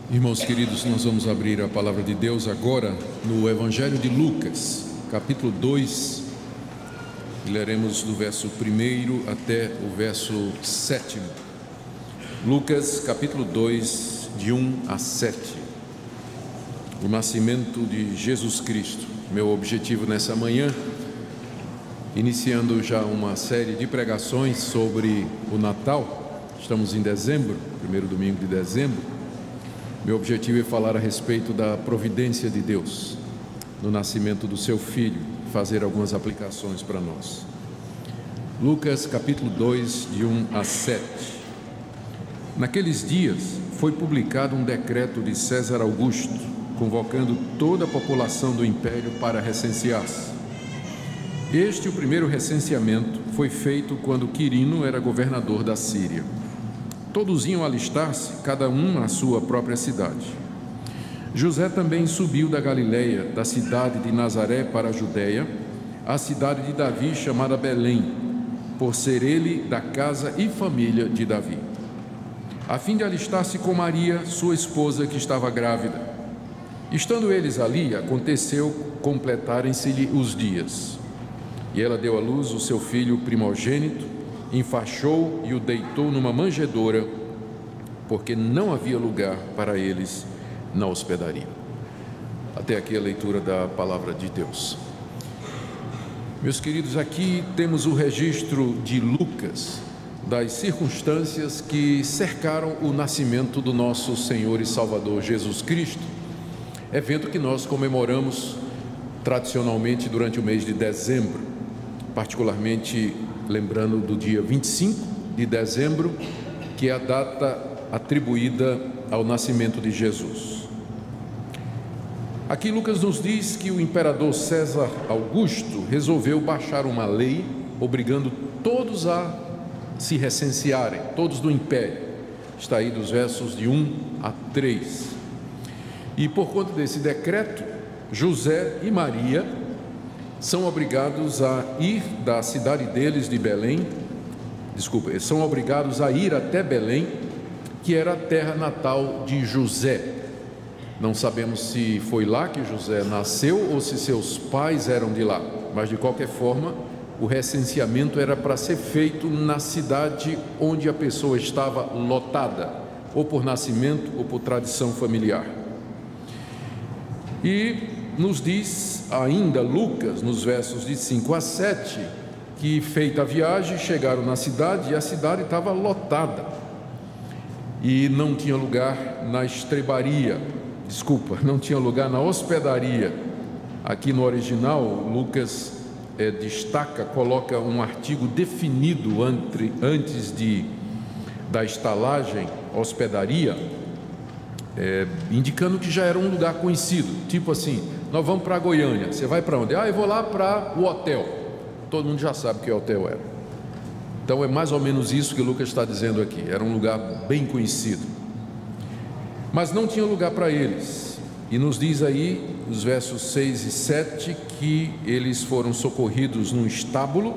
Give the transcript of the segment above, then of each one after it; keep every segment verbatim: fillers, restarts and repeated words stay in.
Irmãos queridos, nós vamos abrir a palavra de Deus agora no Evangelho de Lucas, capítulo dois, e leremos do verso primeiro até o verso sétimo. Lucas, capítulo dois, de um a sete. O nascimento de Jesus Cristo. Meu objetivo nessa manhã, iniciando já uma série de pregações sobre o Natal, estamos em dezembro, primeiro domingo de dezembro. Meu objetivo é falar a respeito da providência de Deus no nascimento do seu filho, fazer algumas aplicações para nós. Lucas capítulo dois, de um a sete. Naqueles dias foi publicado um decreto de César Augusto, convocando toda a população do império para recensear-se. Este, o primeiro recenseamento, foi feito quando Quirino era governador da Síria. Todos iam alistar-se, cada um na sua própria cidade. José também subiu da Galileia, da cidade de Nazaré para a Judeia, à cidade de Davi, chamada Belém, por ser ele da casa e família de Davi, a fim de alistar-se com Maria, sua esposa, que estava grávida. Estando eles ali, aconteceu completarem-se-lhe os dias. E ela deu à luz o seu filho primogênito, enfaixou e o deitou numa manjedoura, porque não havia lugar para eles na hospedaria. Até aqui a leitura da palavra de Deus. Meus queridos, aqui temos o registro de Lucas das circunstâncias que cercaram o nascimento do nosso Senhor e Salvador Jesus Cristo, evento que nós comemoramos tradicionalmente durante o mês de dezembro, particularmente lembrando do dia vinte e cinco de dezembro, que é a data atribuída ao nascimento de Jesus. Aqui Lucas nos diz que o imperador César Augusto resolveu baixar uma lei obrigando todos a se recensearem, todos do império. Está aí dos versos de um a três. E por conta desse decreto, José e Maria são obrigados a ir da cidade deles de Belém, desculpa, são obrigados a ir até Belém, que era a terra natal de José. Não sabemos se foi lá que José nasceu ou se seus pais eram de lá, mas de qualquer forma, o recenseamento era para ser feito na cidade onde a pessoa estava lotada, ou por nascimento ou por tradição familiar. E nos diz ainda Lucas, nos versos de cinco a sete, que feita a viagem, chegaram na cidade e a cidade estava lotada e não tinha lugar na estrebaria, desculpa, não tinha lugar na hospedaria. Aqui no original, Lucas é, destaca, coloca um artigo definido entre, antes de, da estalagem, hospedaria, é, indicando que já era um lugar conhecido, tipo assim, nós vamos para Goiânia, você vai para onde? Ah, eu vou lá para o hotel. Todo mundo já sabe que hotel era. Então é mais ou menos isso que Lucas está dizendo aqui, era um lugar bem conhecido. Mas não tinha lugar para eles, e nos diz aí, os versos seis e sete, que eles foram socorridos num estábulo,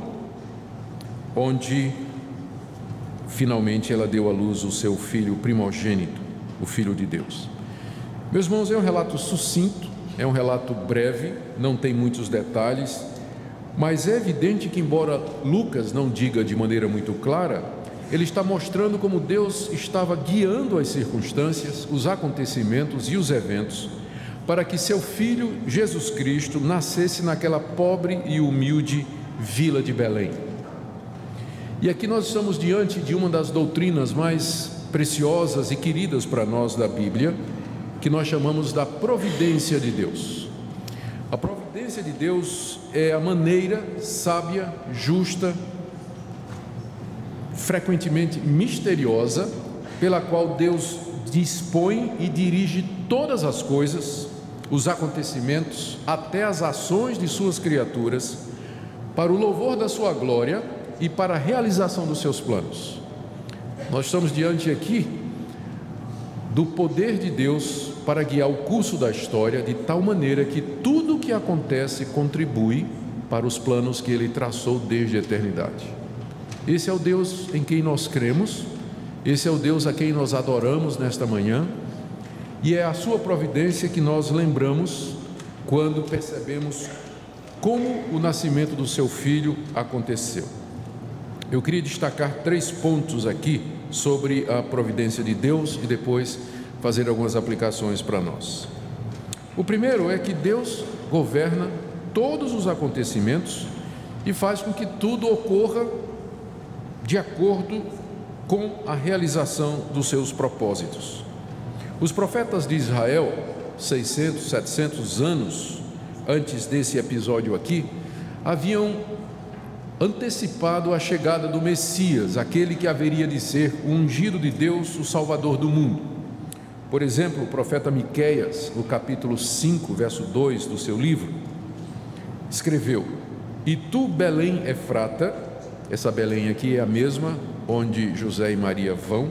onde finalmente ela deu à luz o seu filho primogênito, o Filho de Deus. Meus irmãos, é um relato sucinto, é um relato breve, não tem muitos detalhes, mas é evidente que, embora Lucas não diga de maneira muito clara, ele está mostrando como Deus estava guiando as circunstâncias, os acontecimentos e os eventos, para que seu Filho, Jesus Cristo, nascesse naquela pobre e humilde vila de Belém. E aqui nós estamos diante de uma das doutrinas mais preciosas e queridas para nós da Bíblia, que nós chamamos da providência de Deus. A providência de Deus é a maneira sábia, justa, frequentemente misteriosa, pela qual Deus dispõe e dirige todas as coisas, os acontecimentos, até as ações de suas criaturas, para o louvor da sua glória e para a realização dos seus planos. Nós estamos diante aqui do poder de Deus para guiar o curso da história de tal maneira que tudo o que acontece contribui para os planos que Ele traçou desde a eternidade. Esse é o Deus em quem nós cremos, esse é o Deus a quem nós adoramos nesta manhã, E é a sua providência que nós lembramos quando percebemos como o nascimento do seu filho aconteceu. Eu queria destacar três pontos aqui sobre a providência de Deus e depois fazer algumas aplicações para nós. O primeiro é que Deus governa todos os acontecimentos e faz com que tudo ocorra de acordo com a realização dos seus propósitos. Os profetas de Israel, seiscentos, setecentos anos antes desse episódio aqui, haviam antecipado a chegada do Messias, aquele que haveria de ser o ungido de Deus, o Salvador do mundo. Por exemplo, o profeta Miqueias, no capítulo cinco, verso dois do seu livro, escreveu: "E tu, Belém Efrata", essa Belém aqui é a mesma onde José e Maria vão,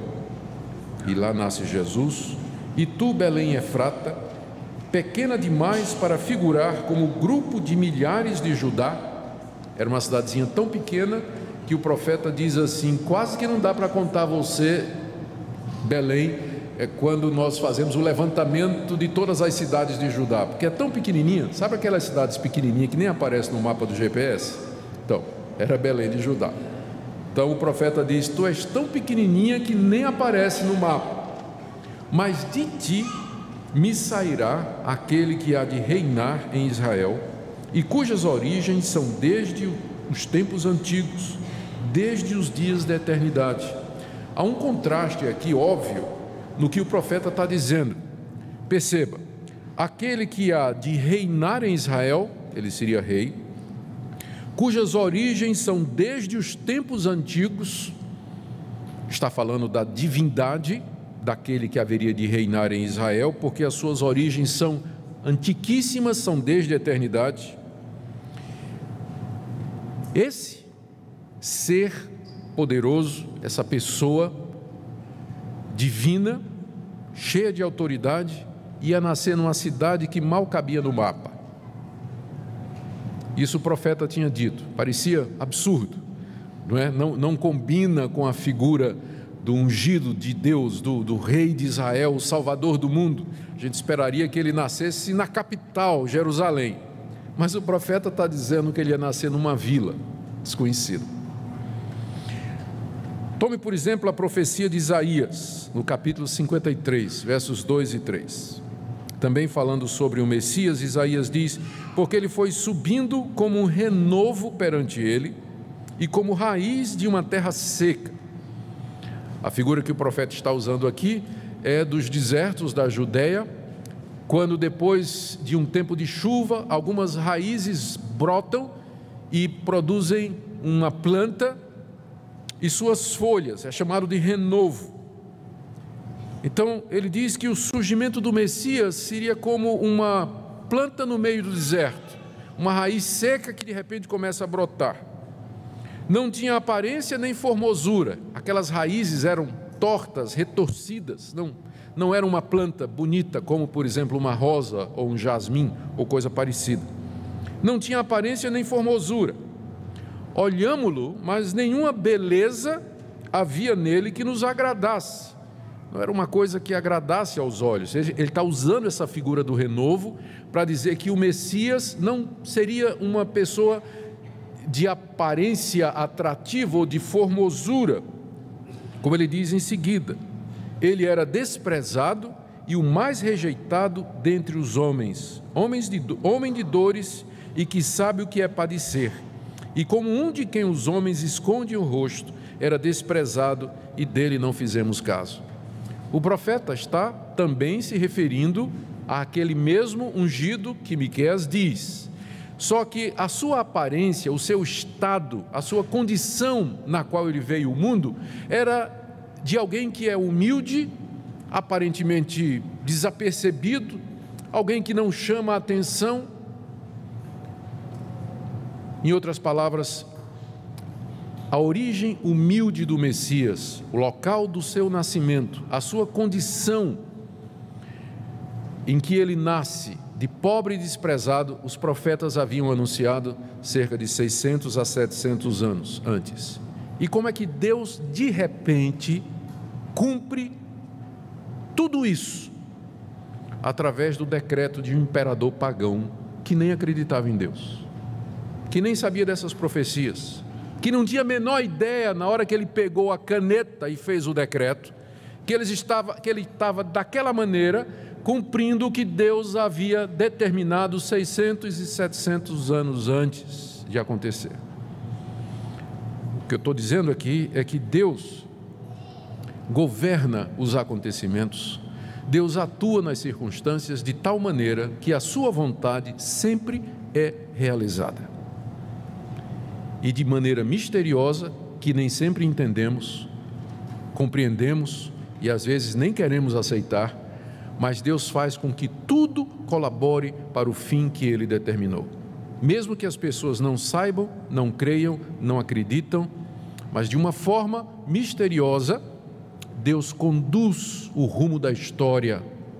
e lá nasce Jesus. "E tu, Belém Efrata, pequena demais para figurar como grupo de milhares de Judá", era uma cidadezinha tão pequena que o profeta diz assim: quase que não dá para contar você, Belém, é quando nós fazemos o levantamento de todas as cidades de Judá, porque é tão pequenininha. Sabe aquelas cidades pequenininhas que nem aparecem no mapa do G P S? Então, era Belém de Judá. Então o profeta diz: tu és tão pequenininha que nem aparece no mapa, mas de ti me sairá aquele que há de reinar em Israel, e cujas origens são desde os tempos antigos, desde os dias da eternidade. Há um contraste aqui óbvio no que o profeta está dizendo. Perceba, aquele que há de reinar em Israel, ele seria rei, cujas origens são desde os tempos antigos, está falando da divindade daquele que haveria de reinar em Israel, porque as suas origens são antiquíssimas, são desde a eternidade. Esse ser poderoso, essa pessoa divina, cheia de autoridade, ia nascer numa cidade que mal cabia no mapa. Isso o profeta tinha dito, parecia absurdo, não é? Não, não combina com a figura do ungido de Deus, do, do rei de Israel, o salvador do mundo. A gente esperaria que ele nascesse na capital, Jerusalém, mas o profeta está dizendo que ele ia nascer numa vila desconhecida. Tome, por exemplo, a profecia de Isaías, no capítulo cinquenta e três, versos dois e três. Também falando sobre o Messias, Isaías diz: porque ele foi subindo como um renovo perante ele, e como raiz de uma terra seca. A figura que o profeta está usando aqui é dos desertos da Judeia, quando depois de um tempo de chuva, algumas raízes brotam e produzem uma planta e suas folhas, é chamado de renovo. Então ele diz que o surgimento do Messias seria como uma planta no meio do deserto, uma raiz seca que de repente começa a brotar. Não tinha aparência nem formosura, aquelas raízes eram tortas, retorcidas, não, não era uma planta bonita como, por exemplo, uma rosa ou um jasmim ou coisa parecida. Não tinha aparência nem formosura. Olhámo-lo, mas nenhuma beleza havia nele que nos agradasse. Não era uma coisa que agradasse aos olhos. Ele está usando essa figura do renovo para dizer que o Messias não seria uma pessoa de aparência atrativa ou de formosura, como ele diz em seguida: ele era desprezado e o mais rejeitado dentre os homens, homens de, homem de dores e que sabe o que é padecer, e como um de quem os homens escondem o rosto, era desprezado e dele não fizemos caso. O profeta está também se referindo àquele mesmo ungido que Miqueias diz. Só que a sua aparência, o seu estado, a sua condição na qual ele veio ao mundo, era de alguém que é humilde, aparentemente desapercebido, alguém que não chama a atenção. Em outras palavras, a origem humilde do Messias, o local do seu nascimento, a sua condição em que ele nasce, de pobre e desprezado, os profetas haviam anunciado cerca de seiscentos a setecentos anos antes. E como é que Deus, de repente, cumpre tudo isso através do decreto de um imperador pagão que nem acreditava em Deus, que nem sabia dessas profecias, que não tinha a menor ideia, na hora que ele pegou a caneta e fez o decreto, que ele estava, que ele estava daquela maneira cumprindo o que Deus havia determinado seiscentos e setecentos anos antes de acontecer. O que eu estou dizendo aqui é que Deus governa os acontecimentos, Deus atua nas circunstâncias de tal maneira que a sua vontade sempre é realizada. E de maneira misteriosa, que nem sempre entendemos, compreendemos e às vezes nem queremos aceitar, mas Deus faz com que tudo colabore para o fim que Ele determinou. Mesmo que as pessoas não saibam, não creiam, não acreditam, mas de uma forma misteriosa, Deus conduz o rumo da história.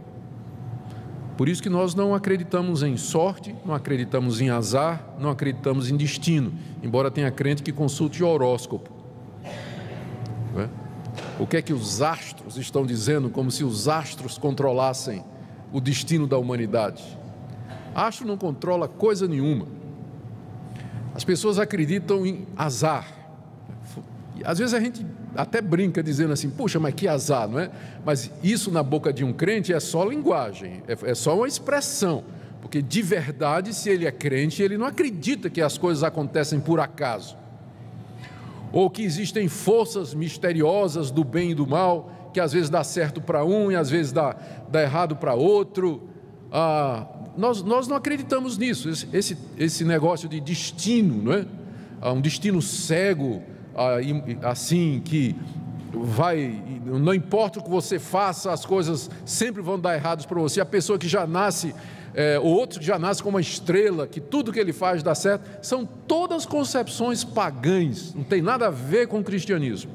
Por isso que nós não acreditamos em sorte, não acreditamos em azar, não acreditamos em destino, embora tenha crente que consulte o horóscopo. Não é? O que é que os astros estão dizendo, como se os astros controlassem o destino da humanidade? Astro não controla coisa nenhuma. As pessoas acreditam em azar. Às vezes a gente até brinca dizendo assim, puxa, mas que azar, não é? Mas isso na boca de um crente é só linguagem, é, é só uma expressão, porque de verdade, se ele é crente, ele não acredita que as coisas acontecem por acaso, ou que existem forças misteriosas do bem e do mal, que às vezes dá certo para um e às vezes dá, dá errado para outro. Ah, nós, nós não acreditamos nisso, esse, esse, esse negócio de destino, não é? Ah, um destino cego, assim, que vai, não importa o que você faça, as coisas sempre vão dar errados para você. A pessoa que já nasce, é, o outro que já nasce como uma estrela, que tudo que ele faz dá certo, são todas concepções pagãs, não tem nada a ver com o cristianismo.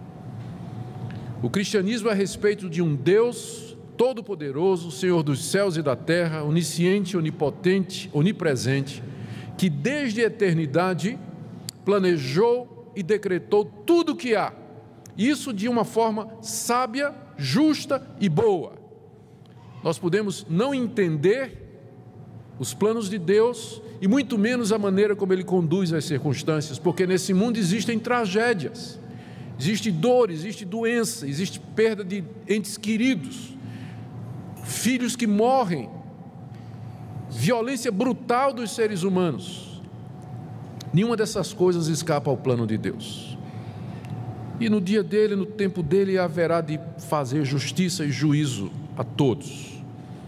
O cristianismo é a respeito de um Deus todo-poderoso, Senhor dos céus e da terra, onisciente, onipotente, onipresente, que desde a eternidade planejou e decretou tudo o que há, isso de uma forma sábia, justa e boa. Nós podemos não entender os planos de Deus e muito menos a maneira como Ele conduz as circunstâncias, porque nesse mundo existem tragédias, existe dor, existe doença, existe perda de entes queridos, filhos que morrem, violência brutal dos seres humanos. Nenhuma dessas coisas escapa ao plano de Deus. E no dia dele, no tempo dele, haverá de fazer justiça e juízo a todos.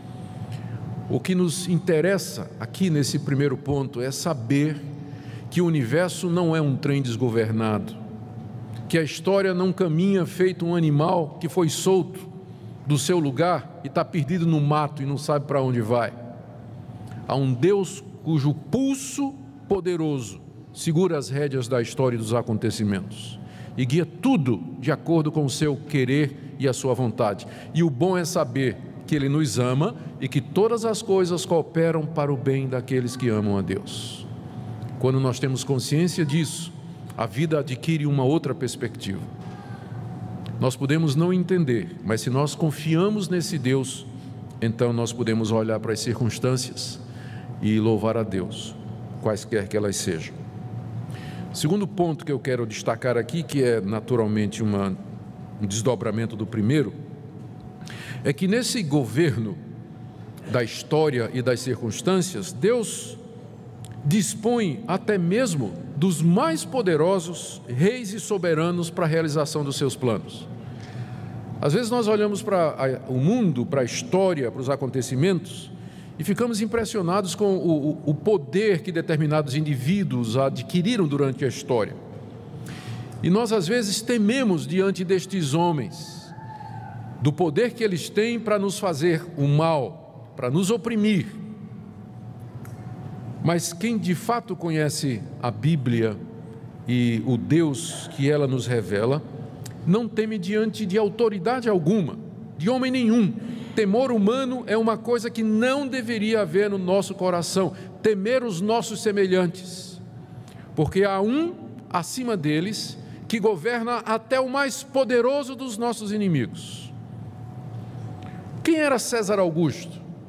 O que nos interessa aqui nesse primeiro ponto é saber que o universo não é um trem desgovernado, que a história não caminha feito um animal que foi solto do seu lugar e está perdido no mato e não sabe para onde vai. Há um Deus cujo pulso poderoso segura as rédeas da história e dos acontecimentos e guia tudo de acordo com o seu querer e a sua vontade. E o bom é saber que Ele nos ama e que todas as coisas cooperam para o bem daqueles que amam a Deus. Quando nós temos consciência disso, a vida adquire uma outra perspectiva. Nós podemos não entender, mas se nós confiamos nesse Deus, então nós podemos olhar para as circunstâncias e louvar a Deus, quaisquer que elas sejam. Segundo ponto que eu quero destacar aqui, que é naturalmente uma, um desdobramento do primeiro, é que nesse governo da história e das circunstâncias, Deus dispõe até mesmo dos mais poderosos reis e soberanos para a realização dos seus planos. Às vezes nós olhamos para o mundo, para a história, para os acontecimentos, e ficamos impressionados com o, o poder que determinados indivíduos adquiriram durante a história. E nós às vezes tememos diante destes homens, do poder que eles têm para nos fazer o mal, para nos oprimir. Mas quem de fato conhece a Bíblia e o Deus que ela nos revela, não teme diante de autoridade alguma, de homem nenhum. Temor humano é uma coisa que não deveria haver no nosso coração, temer os nossos semelhantes, porque há um acima deles que governa até o mais poderoso dos nossos inimigos. Quem era César Augusto?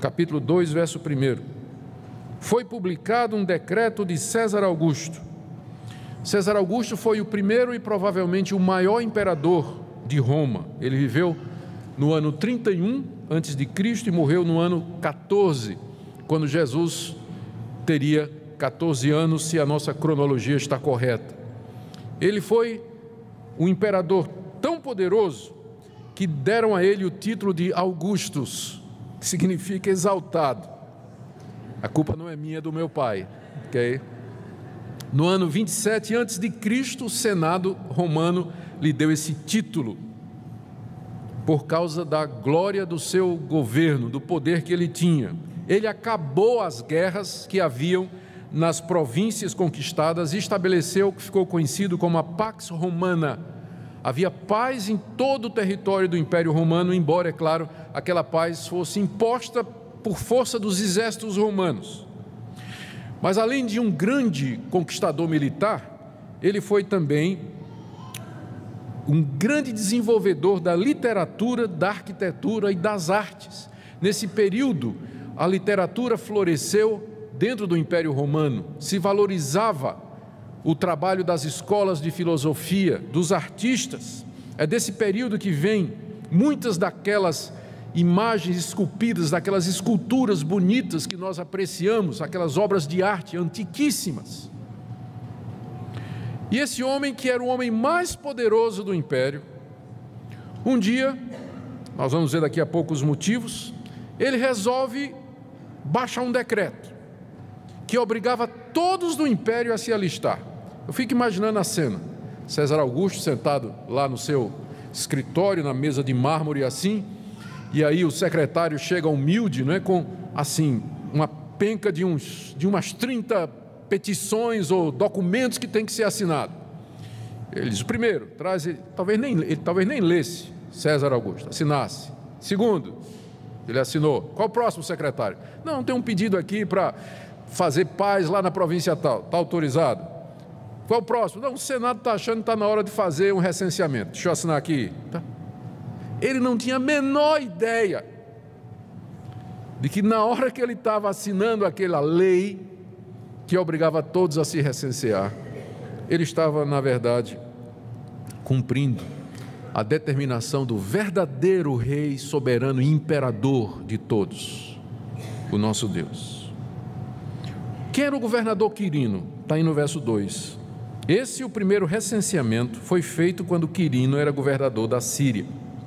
capítulo dois, verso primeiro. Foi publicado um decreto de César Augusto. César Augusto foi o primeiro e provavelmente o maior imperador de Roma. Ele viveu no ano trinta e um antes de Cristo e morreu no ano quatorze, quando Jesus teria quatorze anos, se a nossa cronologia está correta. Ele foi um imperador tão poderoso que deram a ele o título de Augustus, que significa exaltado. A culpa não é minha, é do meu pai, ok? No ano vinte e sete antes de Cristo, o Senado romano lhe deu esse título por causa da glória do seu governo, do poder que ele tinha. Ele acabou as guerras que haviam nas províncias conquistadas e estabeleceu o que ficou conhecido como a Pax Romana. Havia paz em todo o território do Império Romano, embora, é claro, aquela paz fosse imposta por força dos exércitos romanos. Mas além de um grande conquistador militar, ele foi também um grande desenvolvedor da literatura, da arquitetura e das artes. Nesse período, a literatura floresceu dentro do Império Romano, se valorizava o trabalho das escolas de filosofia, dos artistas. É desse período que vem muitas daquelas imagens esculpidas, daquelas esculturas bonitas que nós apreciamos, aquelas obras de arte antiquíssimas. E esse homem, que era o homem mais poderoso do império, um dia, nós vamos ver daqui a pouco os motivos, ele resolve baixar um decreto que obrigava todos do império a se alistar. Eu fico imaginando a cena, César Augusto sentado lá no seu escritório, na mesa de mármore assim, e aí o secretário chega humilde, não é, com assim, uma penca de, uns, de umas trinta petições ou documentos que tem que ser assinado. Ele diz: primeiro, traz, ele, talvez, nem, ele talvez nem lesse, César Augusto, assinasse. Segundo, ele assinou. Qual o próximo secretário? Não, tem um pedido aqui para fazer paz lá na província tal, está autorizado. Qual o próximo? Não, o Senado está achando que está na hora de fazer um recenseamento. Deixa eu assinar aqui. Tá. Ele não tinha a menor ideia de que na hora que ele estava assinando aquela lei que obrigava todos a se recensear, ele estava, na verdade, cumprindo a determinação do verdadeiro rei soberano e imperador de todos, o nosso Deus. Quem era o governador Quirino? Está aí no verso dois. Esse, o primeiro recenseamento, foi feito quando Quirino era governador da Síria.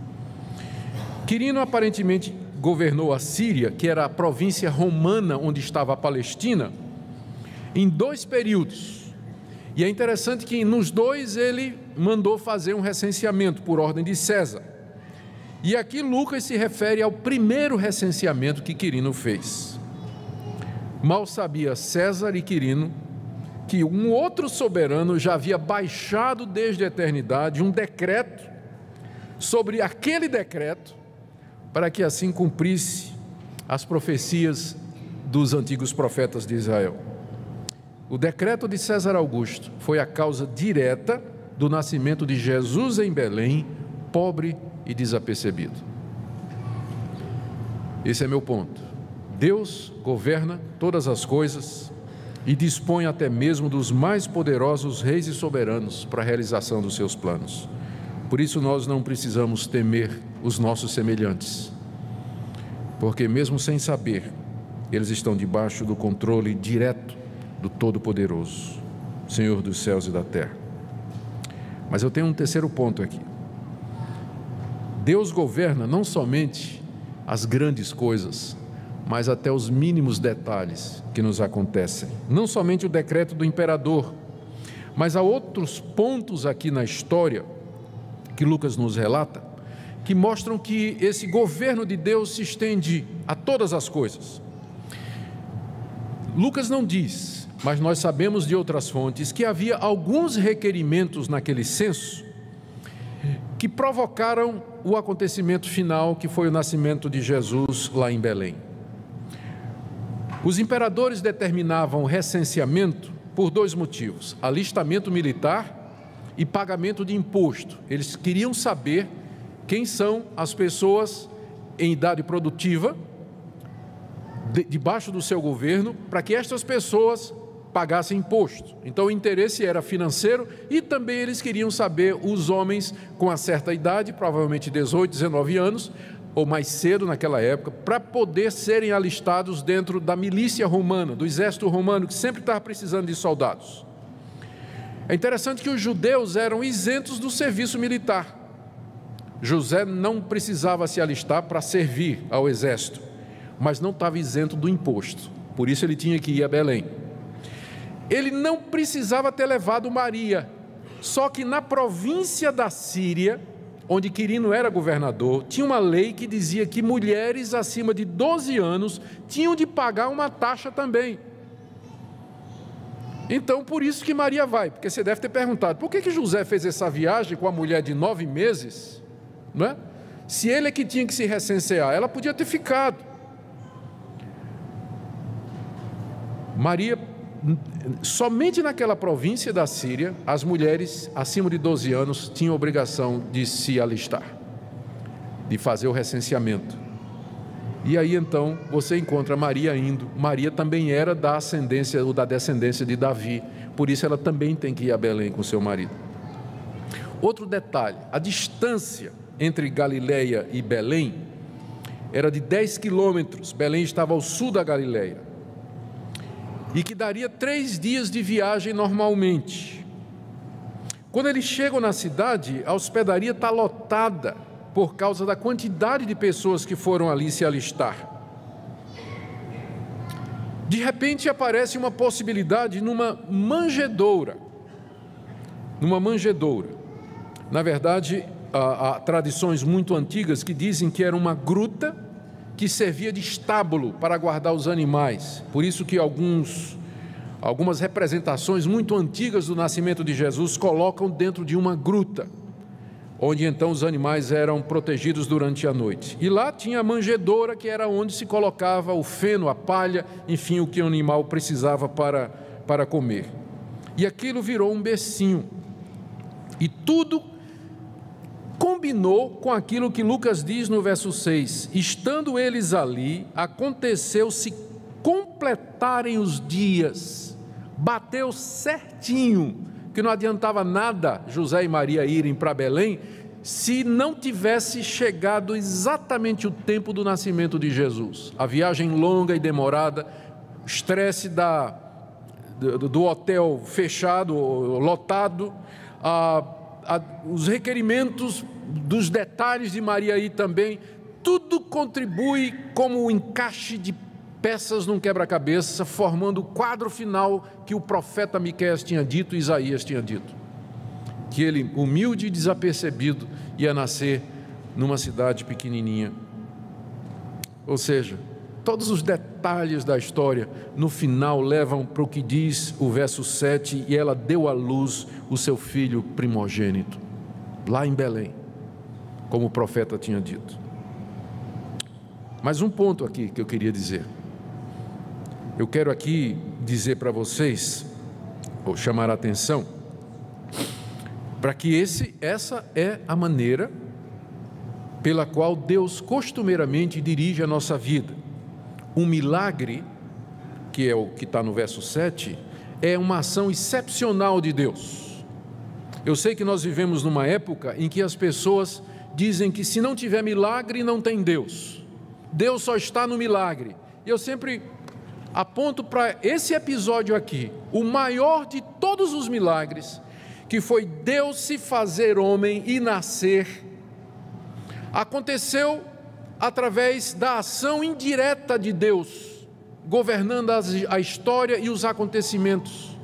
Quirino aparentemente governou a Síria, que era a província romana onde estava a Palestina, em dois períodos. E é interessante que nos dois ele mandou fazer um recenseamento por ordem de César. E aqui Lucas se refere ao primeiro recenseamento que Quirino fez. Mal sabia César e Quirino que um outro soberano já havia baixado desde a eternidade um decreto sobre aquele decreto, para que assim cumprisse as profecias dos antigos profetas de Israel. O decreto de César Augusto foi a causa direta do nascimento de Jesus em Belém, pobre e desapercebido. Esse é meu ponto. Deus governa todas as coisas e dispõe até mesmo dos mais poderosos reis e soberanos para a realização dos seus planos. Por isso nós não precisamos temer os nossos semelhantes, porque mesmo sem saber, eles estão debaixo do controle direto do Todo-Poderoso, Senhor dos céus e da terra. Mas eu tenho um terceiro ponto aqui. Deus governa não somente as grandes coisas, mas até os mínimos detalhes que nos acontecem. Não somente o decreto do imperador, mas há outros pontos aqui na história que Lucas nos relata, que mostram que esse governo de Deus se estende a todas as coisas. Lucas não diz, mas nós sabemos de outras fontes, que havia alguns requerimentos naquele censo que provocaram o acontecimento final, que foi o nascimento de Jesus lá em Belém. Os imperadores determinavam o recenseamento por dois motivos: alistamento militar e pagamento de imposto. Eles queriam saber quem são as pessoas em idade produtiva de, debaixo do seu governo para que estas pessoas pagassem imposto. Então o interesse era financeiro e também eles queriam saber os homens com uma certa idade, provavelmente dezoito, dezenove anos, ou mais cedo naquela época, para poder serem alistados dentro da milícia romana, do exército romano, que sempre estava precisando de soldados. É interessante que os judeus eram isentos do serviço militar. José não precisava se alistar para servir ao exército, mas não estava isento do imposto, por isso ele tinha que ir a Belém. Ele não precisava ter levado Maria, só que na província da Síria, onde Quirino era governador, tinha uma lei que dizia que mulheres acima de doze anos tinham de pagar uma taxa também. Então, por isso que Maria vai, porque você deve ter perguntado, por que que José fez essa viagem com a mulher de nove meses, não é? Se ele é que tinha que se recensear, ela podia ter ficado. Maria, somente naquela província da Síria, as mulheres acima de doze anos tinham obrigação de se alistar, de fazer o recenseamento. E aí então você encontra Maria indo. Maria também era da ascendência ou da descendência de Davi, por isso ela também tem que ir a Belém com seu marido. Outro detalhe, a distância entre Galileia e Belém era de dez quilômetros. Belém estava ao sul da Galileia, e que daria três dias de viagem normalmente. Quando eles chegam na cidade, a hospedaria está lotada por causa da quantidade de pessoas que foram ali se alistar. De repente aparece uma possibilidade numa manjedoura. Numa manjedoura. Na verdade, há, há tradições muito antigas que dizem que era uma gruta que servia de estábulo para guardar os animais. Por isso que alguns, algumas representações muito antigas do nascimento de Jesus colocam dentro de uma gruta, onde então os animais eram protegidos durante a noite. E lá tinha a manjedoura, que era onde se colocava o feno, a palha, enfim, o que o animal precisava para, para comer. E aquilo virou um bercinho. E tudo combinou com aquilo que Lucas diz no verso seis. Estando eles ali, aconteceu-se completarem os dias. Bateu certinho, que não adiantava nada José e Maria irem para Belém se não tivesse chegado exatamente o tempo do nascimento de Jesus. A viagem longa e demorada, o estresse da, do, do hotel fechado, lotado, a, a, os requerimentos dos detalhes de Maria aí também, tudo contribui como o encaixe de peças num quebra-cabeça, formando o quadro final que o profeta Miqueias tinha dito, Isaías tinha dito, que ele, humilde e desapercebido, ia nascer numa cidade pequenininha. Ou seja, todos os detalhes da história, no final, levam para o que diz o verso sete, e ela deu à luz o seu filho primogênito, lá em Belém, como o profeta tinha dito. Mas um ponto aqui que eu queria dizer. Eu quero aqui dizer para vocês, ou chamar a atenção, para que esse, essa é a maneira pela qual Deus costumeiramente dirige a nossa vida. Um milagre, que é o que está no verso sete, é uma ação excepcional de Deus. Eu sei que nós vivemos numa época em que as pessoas dizem que se não tiver milagre, não tem Deus. Deus só está no milagre. E eu sempre aponto para esse episódio aqui, o maior de todos os milagres, que foi Deus se fazer homem e nascer. Aconteceu através da ação indireta de Deus, governando a história e os acontecimentos.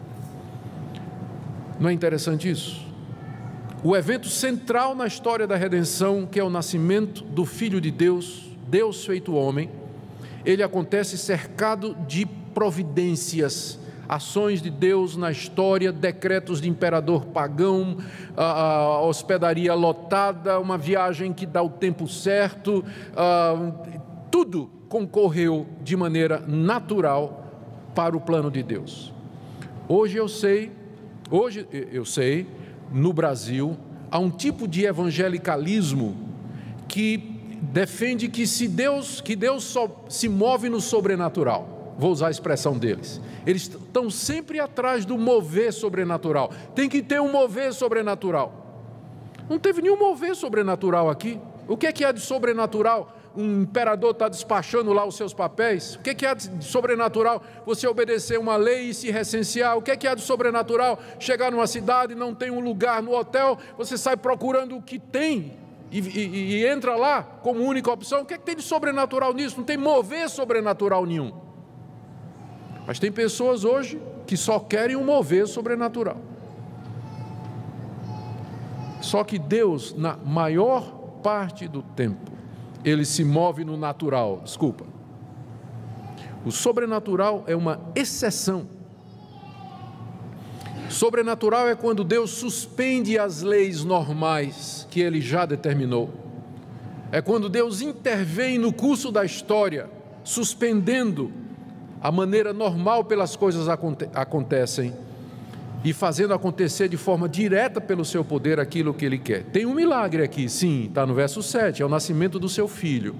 Não é interessante isso? O evento central na história da redenção, que é o nascimento do Filho de Deus, Deus feito homem, ele acontece cercado de providências, ações de Deus na história, decretos de imperador pagão, a, a hospedaria lotada, uma viagem que dá o tempo certo, a, tudo concorreu de maneira natural para o plano de Deus. Hoje eu sei, hoje eu sei, no Brasil, há um tipo de evangelicalismo que defende que se Deus, que Deus só se move no sobrenatural. Vou usar a expressão deles. Eles estão sempre atrás do mover sobrenatural. Tem que ter um mover sobrenatural. Não teve nenhum mover sobrenatural aqui. O que é que há de sobrenatural? Um imperador está despachando lá os seus papéis? O que é que há de sobrenatural? Você obedecer uma lei e se recensear? O que é que há de sobrenatural? Chegar numa cidade e não tem um lugar no hotel, você sai procurando o que tem e, e, e entra lá como única opção. O que é que tem de sobrenatural nisso? Não tem mover sobrenatural nenhum. Mas tem pessoas hoje que só querem um mover sobrenatural. Só que Deus, na maior parte do tempo, Ele se move no natural, desculpa. O sobrenatural é uma exceção. Sobrenatural é quando Deus suspende as leis normais que Ele já determinou. É quando Deus intervém no curso da história, suspendendo a maneira normal pelas coisas aconte- acontecem e fazendo acontecer de forma direta pelo seu poder aquilo que Ele quer. Tem um milagre aqui, sim, está no verso sete, é o nascimento do seu filho.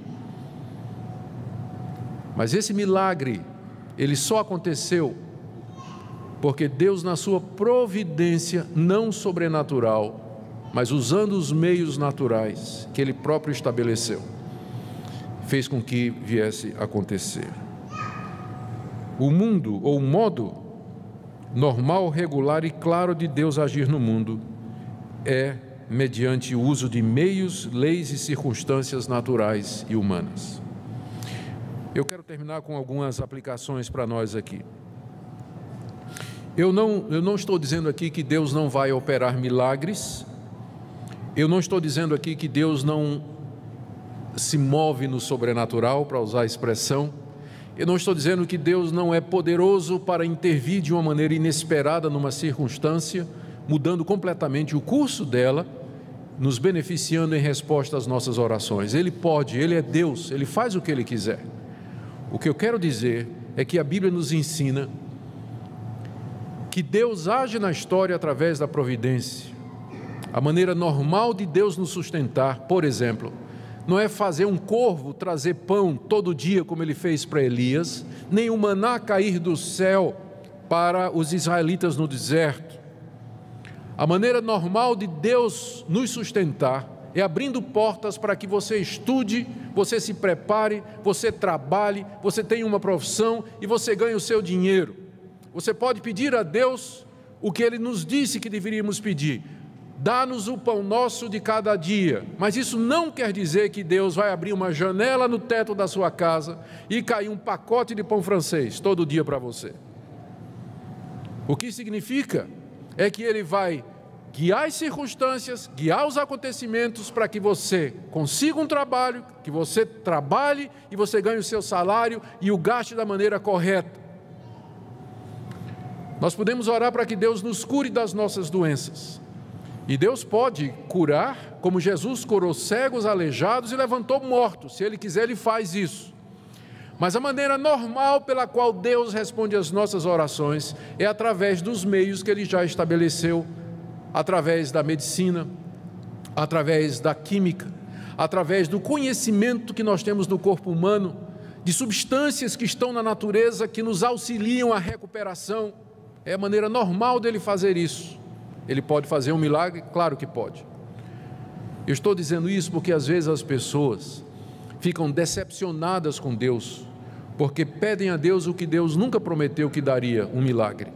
Mas esse milagre, ele só aconteceu porque Deus, na sua providência não sobrenatural, mas usando os meios naturais que Ele próprio estabeleceu, fez com que viesse a acontecer. O mundo, ou o modo normal, regular e claro de Deus agir no mundo é mediante o uso de meios, leis e circunstâncias naturais e humanas. Eu quero terminar com algumas aplicações para nós aqui. Eu não, eu não estou dizendo aqui que Deus não vai operar milagres, eu não estou dizendo aqui que Deus não se move no sobrenatural, para usar a expressão. Eu não estou dizendo que Deus não é poderoso para intervir de uma maneira inesperada numa circunstância, mudando completamente o curso dela, nos beneficiando em resposta às nossas orações. Ele pode, Ele é Deus, Ele faz o que Ele quiser. O que eu quero dizer é que a Bíblia nos ensina que Deus age na história através da providência. A maneira normal de Deus nos sustentar, por exemplo, não é fazer um corvo trazer pão todo dia, como Ele fez para Elias, nem o maná cair do céu para os israelitas no deserto. A maneira normal de Deus nos sustentar é abrindo portas para que você estude, você se prepare, você trabalhe, você tenha uma profissão e você ganhe o seu dinheiro. Você pode pedir a Deus o que Ele nos disse que deveríamos pedir: dá-nos o pão nosso de cada dia. Mas isso não quer dizer que Deus vai abrir uma janela no teto da sua casa e cair um pacote de pão francês todo dia para você. O que significa é que Ele vai guiar as circunstâncias, guiar os acontecimentos para que você consiga um trabalho, que você trabalhe e você ganhe o seu salário e o gaste da maneira correta. Nós podemos orar para que Deus nos cure das nossas doenças. E Deus pode curar, como Jesus curou cegos, aleijados e levantou mortos. Se Ele quiser, Ele faz isso. Mas a maneira normal pela qual Deus responde às nossas orações é através dos meios que Ele já estabeleceu, através da medicina, através da química, através do conhecimento que nós temos do corpo humano, de substâncias que estão na natureza que nos auxiliam à recuperação. É a maneira normal dele fazer isso. Ele pode fazer um milagre? Claro que pode. Eu estou dizendo isso porque às vezes as pessoas ficam decepcionadas com Deus, porque pedem a Deus o que Deus nunca prometeu que daria, um milagre.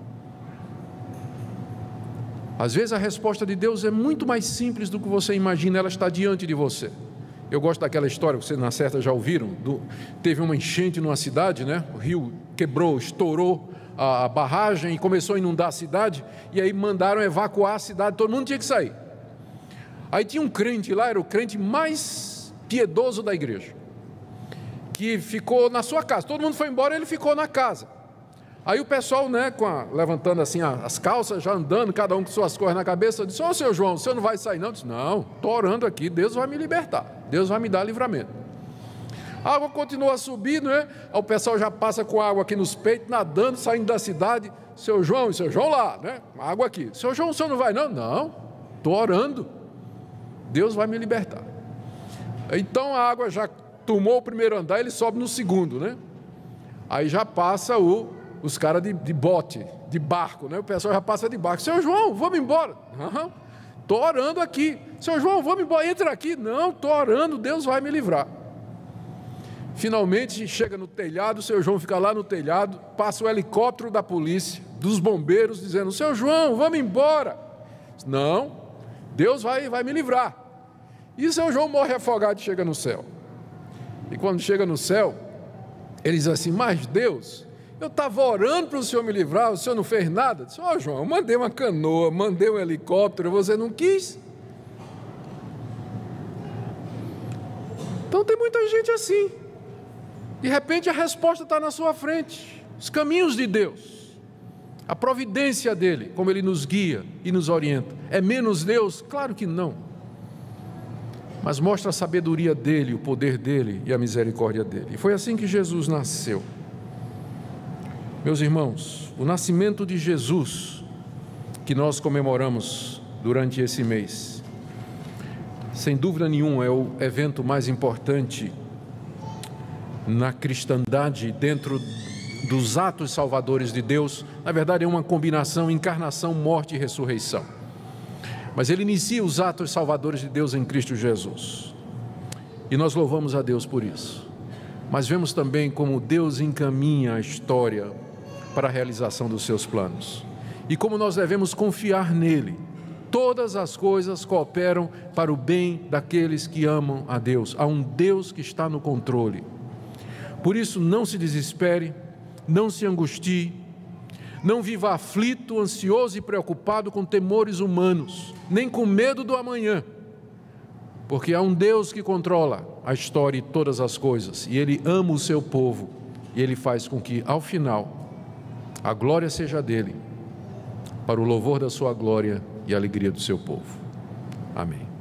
Às vezes a resposta de Deus é muito mais simples do que você imagina, ela está diante de você. Eu gosto daquela história, vocês na certa já ouviram, do, teve uma enchente numa cidade, né? O rio quebrou, estourou a barragem e começou a inundar a cidade, e aí mandaram evacuar a cidade, todo mundo tinha que sair. Aí tinha um crente lá, era o crente mais piedoso da igreja, que ficou na sua casa, todo mundo foi embora, ele ficou na casa. Aí o pessoal, né, com a, levantando assim as calças, já andando, cada um com suas coisas na cabeça, disse: ô seu João, o senhor não vai sair não? Eu disse: não, estou orando aqui, Deus vai me libertar, Deus vai me dar livramento. A água continua subindo, né? O pessoal já passa com água aqui nos peitos, nadando, saindo da cidade. Seu João, seu João lá, né? Água aqui. Seu João, o senhor não vai não? Não, estou orando, Deus vai me libertar. Então a água já tomou o primeiro andar, ele sobe no segundo, né? Aí já passa o, os caras de, de bote, de barco, né? O pessoal já passa de barco. Seu João, vamos embora. Uhum. Estou orando aqui. Seu João, vamos embora, entra aqui. Não, estou orando, Deus vai me livrar. Finalmente chega no telhado, o seu João fica lá no telhado, passa o helicóptero da polícia, dos bombeiros, dizendo: seu João, vamos embora. Não, Deus vai, vai me livrar. E o seu João morre afogado e chega no céu. E quando chega no céu, ele diz assim: mas Deus, eu estava orando para o Senhor me livrar, o Senhor não fez nada. Diz: ó João, eu mandei uma canoa, mandei um helicóptero, você não quis. Então tem muita gente assim. De repente a resposta está na sua frente. Os caminhos de Deus, a providência dEle, como Ele nos guia e nos orienta. É menos Deus? Claro que não. Mas mostra a sabedoria dEle, o poder dEle e a misericórdia dEle. E foi assim que Jesus nasceu. Meus irmãos, o nascimento de Jesus, que nós comemoramos durante esse mês, sem dúvida nenhuma é o evento mais importante na cristandade, dentro dos atos salvadores de Deus. Na verdade é uma combinação, encarnação, morte e ressurreição. Mas ele inicia os atos salvadores de Deus em Cristo Jesus. E nós louvamos a Deus por isso. Mas vemos também como Deus encaminha a história para a realização dos seus planos. E como nós devemos confiar nele. Todas as coisas cooperam para o bem daqueles que amam a Deus. Há um Deus que está no controle. Por isso, não se desespere, não se angustie, não viva aflito, ansioso e preocupado com temores humanos, nem com medo do amanhã, porque há um Deus que controla a história e todas as coisas, e Ele ama o seu povo, e Ele faz com que, ao final, a glória seja dEle, para o louvor da sua glória e a alegria do seu povo. Amém.